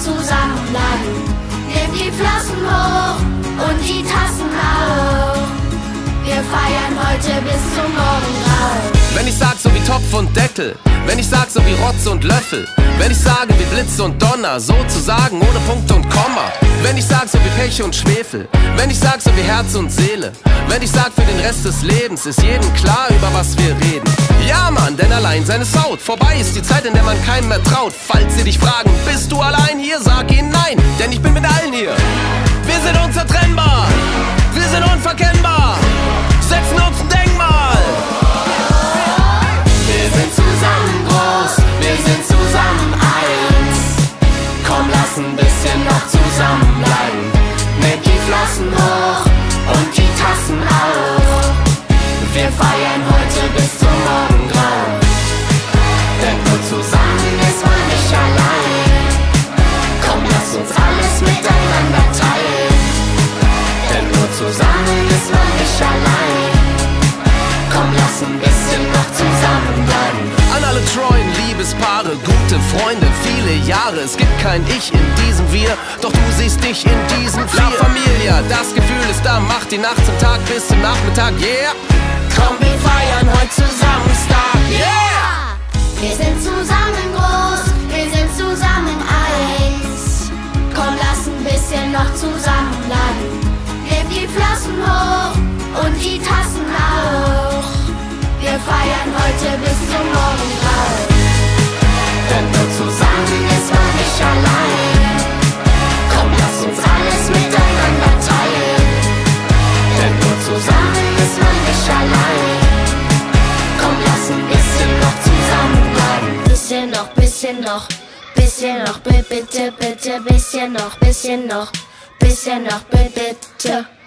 zusammenbleiben. Nehmt die Flossen hoch und die Tassen auch. Wir feiern heute bis zum Morgengrauen. Wenn ich sag so wie Topf und Deckel, wenn ich sag so wie Rotz und Löffel, wenn ich sage wie Blitz und Donner, sozusagen ohne Punkt und Komma. Wenn ich sag so wie Pech und Schwefel, wenn ich sag so wie Herz und Seele, wenn ich sag für den Rest des Lebens ist jedem klar, über was wir reden. Ja Mann, denn allein seine Haut. Vorbei ist die Zeit, in der man keinem mehr traut. Falls sie dich fragen, bist du allein hier? Sag ihnen nein, denn ich bin mit allen hier. Wir sind unzertrennbar, wir sind unverkennbar, setzen uns ein Denkmal. Wir sind zusammen groß, wir sind zusammen eins. Komm, lass ein bisschen noch zusammenbleiben. Nehmt die Flossen hoch und die Tassen auch. Wir feiern heute bis zum Morgengrauen. Denn nur zusammen ist man nicht allein. Komm, lass uns alles miteinander teilen. Denn nur zusammen ist man nicht allein. Komm, lass ein bisschen noch zusammenbleiben. An alle treuen Liebespaare, gute Freunde, viele Jahre. Es gibt kein Ich in diesem Wir, doch du siehst dich in diesen vier. La Familia, das Gefühl ist da, macht die Nacht zum Tag bis zum Nachmittag, yeah. Komm, wir feiern heute zusammen stark, yeah! Wir sind zusammen groß, wir sind zusammen eins. Komm, lass ein bisschen noch zusammenbleiben. Nehmt die Flossen hoch und die Tassen auch. Wir feiern heute bis zum Morgengrauen. Denn nur zusammen ist man nicht allein. Komm, lass uns alles miteinander teilen. Denn nur zusammen ist man nicht allein. Komm, lass ein bisschen noch zusammenbleiben. Bisschen noch, bisschen noch, bisschen noch, bitte, bitte, bisschen noch, bisschen noch, bisschen noch, bitte.